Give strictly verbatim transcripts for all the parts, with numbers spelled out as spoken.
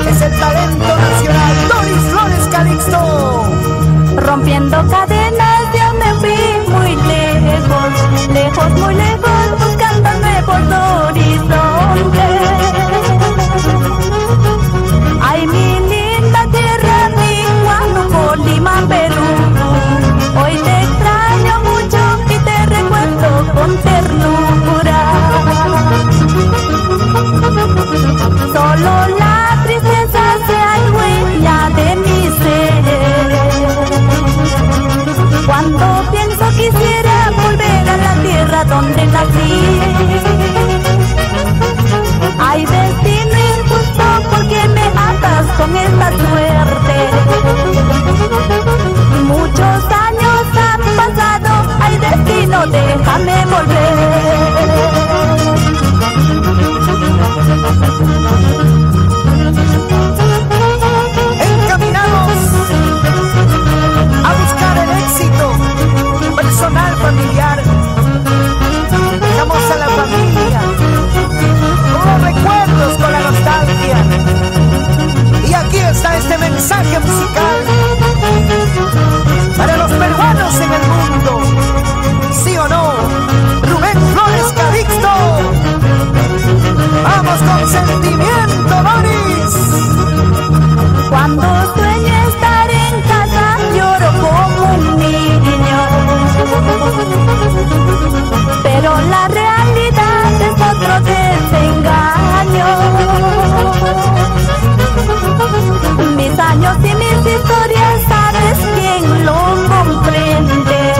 es el talento nacional, Doris Flores Calixto. Rompiendo cadenas yo me fui muy lejos, lejos, muy lejos, buscando nuevos horizontes. Ay, mi linda tierra, mi Huánuco, Lima, Perú. Hoy te extraño mucho y te recuerdo con ternura. Solo la tristeza se adueña de mi ser. Cuando pienso quisiera volver a la tierra donde nací. Ay, destino injusto, porque me atas con esta suerte. Muchos años han pasado, ay, destino, déjame volver. Encaminados a buscar el éxito personal, familiar. Dejamos a la familia con los recuerdos, con la nostalgia. Y aquí está este mensaje musical para los peruanos en el mundo. ¿Sí o no? Rubén Flores Calixto. Vamos con sentimiento, Doris. Cuando sueño estar en casa lloro como un niño, pero la realidad es otro desengaño. Mis años y mis historias, ¿sabes quién lo comprende?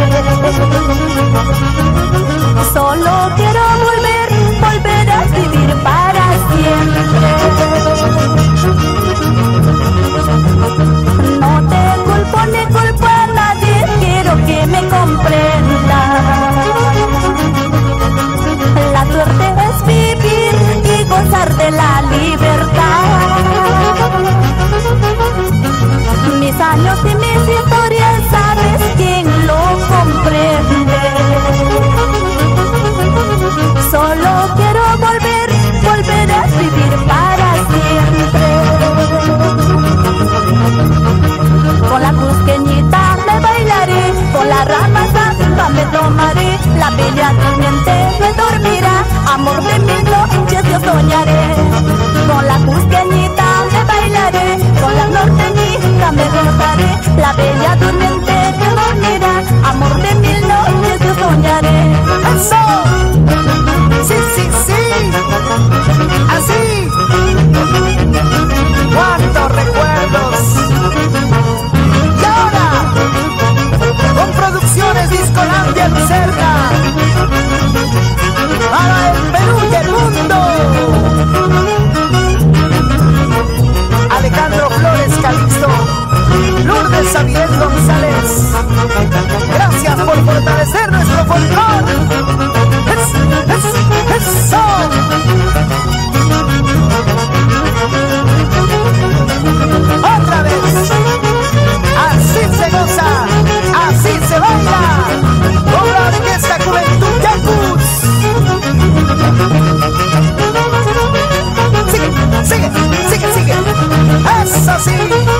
Solo quiero volver, volver a vivir para siempre. No te culpo ni culpo a nadie, quiero que me comprenda. La suerte es vivir y gozar de la libertad. Mis años y mis historias, ¿sabes quién lo comprende? Solo quiero volver, volver a vivir para siempre. Con la cusqueñita me bailaré, con la rama samba me tomaré, la bella durmiente me dormirá, amor de mis noches yo soñaré. Con la cusqueñita me bailaré, con la norteñita me gozaré, la bella durmiente me dormirá, amor de mil noches yo soñaré. ¡Eso! ¡Sí, sí, sí! ¡Así! ¡Cuántos recuerdos! Y ahora, con Producciones Discolandia Lucerna, para el Perú y el mundo, Alejandro Flores Calixto, Lourdes Xavier González, gracias por fortalecer nuestro folclore. ¡Es, es, eso! Otra vez, así se goza, así se baila, con la orquesta Juventud Yacus. Sigue, sigue, sigue, sigue, eso sí.